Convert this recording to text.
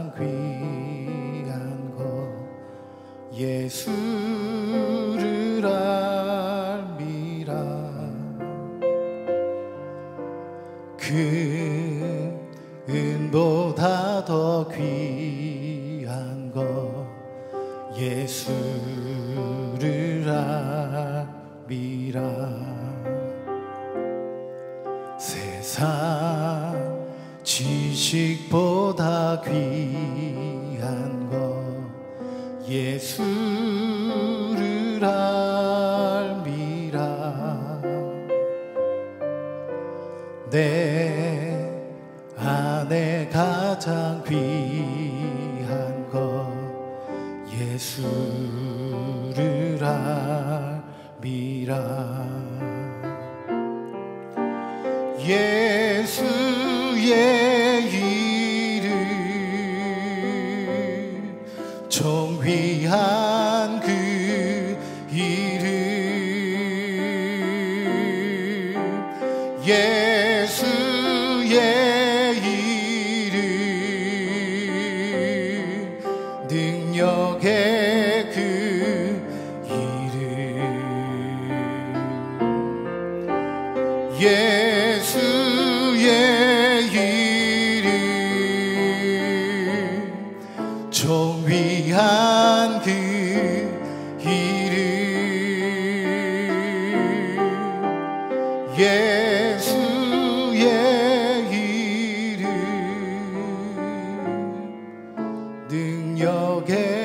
가장 귀한 것 예수를 알미라. 그 은보다 더 귀한 것 예수를 알미라. 세상 지식보다 귀한 것 예수를 알미라. 내 안에 가장 귀한 것 예수를 알미라. 예수의 이름 존귀한 그 이름 예수의 이름 능력의 그 이름 예수의 이름 존귀한 그 이름 예수의 이름 능력의